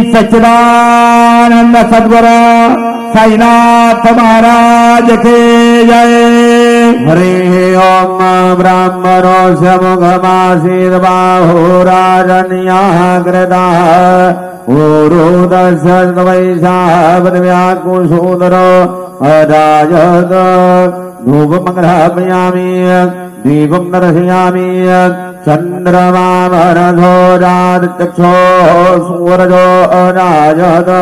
सच्चिदानंद सद्गुरु साईनाथ महाराज के जय। हरे ओम ब्रह्मणोऽस्य मुखमासीत् बाहुराजन्याकृता ऊरुदस्य वैशाखव्याकुशूदरो अराजत धूपमग्रापयामि दीपं दर्शयामि चंद्रमा वरधोरादित्यक्षो सूरजो अराजत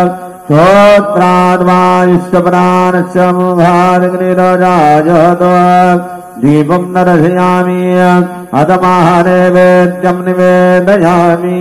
श्रोत्राद्वायुष्यप्राणस्य मुखादिग्निरराजत दीपं दर्शयामि अथ महानैवेद्यं निवेदयामि।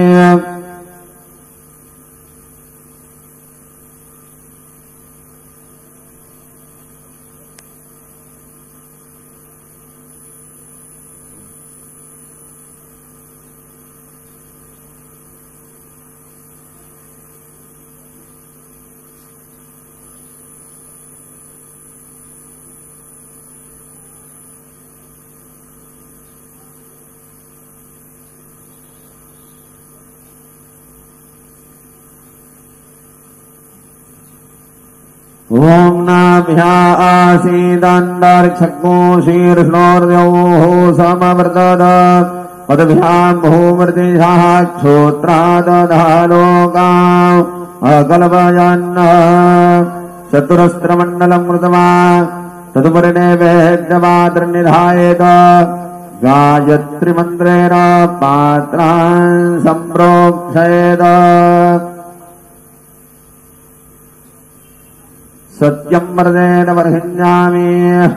ओम नाभ्या आसीदन्तरिक्षको शीर्ष्णोर्योः समवर्तत पदभ्यां भूमृतिशाः क्षोत्रादधालोकाम् अकल्पयन् चतुरस्रमण्डलं कृत्वा तदुपरि नैवेद्यपात्रनिधायेत गायत्रीमन्त्रेण पात्रान् सम्प्रोक्षयेत। सत्यं वरदेन वर्हिण्यामि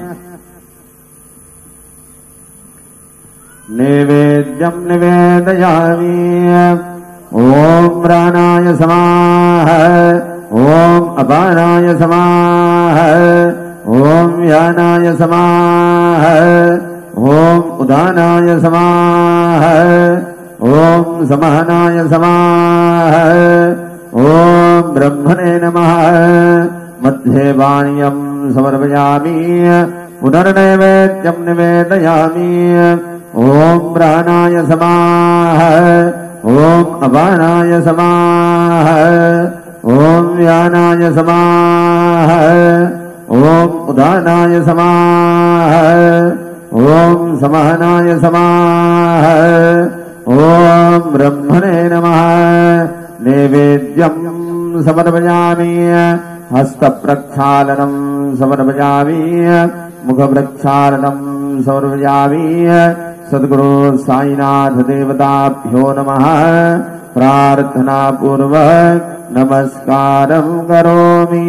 नैवेद्यं निवेदयामि। ओम प्राणाय समाः ओम अपानाय समाः ओम व्यानाय समाः ओम उदानाय समाः ओम समानाय समाः ओम ब्रह्मणे नमः। मध्ये वाण्यं समर्पयामि पुनर्नैवेद्यं निवेदयामि। ओम प्राणाय समाः ओम अपानाय समाः ओम व्यानाय समाः ओम उदानाय समाः ओम समानाय समाः ओम ब्रह्मणे नमः। नैवेद्यं समर्पयामि हस्तप्रक्षालनं समर्पयामि मुखप्रक्षालनं समर्पयामि। सद्गुरु साईनाथ देवताभ्यो नमः। प्रार्थना पूर्वक नमस्कारं करोमि।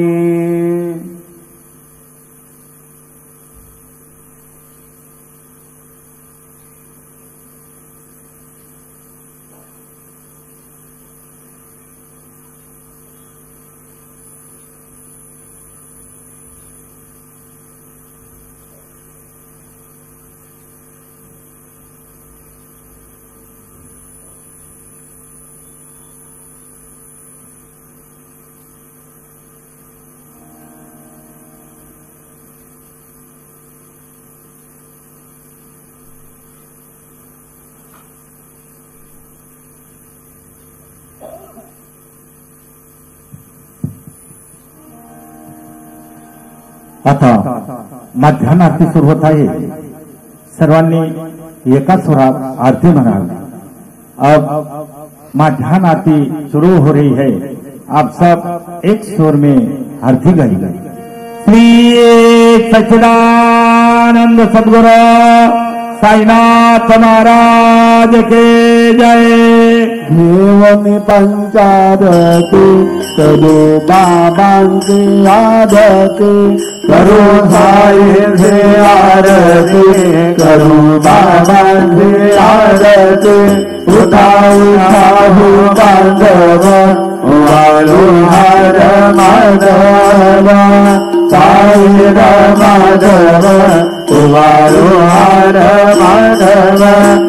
आता मध्यान्ह आरती सुरू होत आहे। सर्वांनी एका सुरात आरती म्हणावी। अब मध्यान्ह आरती शुरू हो रही है। आप सब एक सुर में आरती गाइए। श्री सच्चिदानंद सद्गुरु साईनाथ महाराज के जय। देवनि पंचारति तदो बाबांकी आदति करो साई से आरती करो बाबा से आरती उठाओ उठाओ बांधव वालो हर माधव साई माधव वालो हर माधव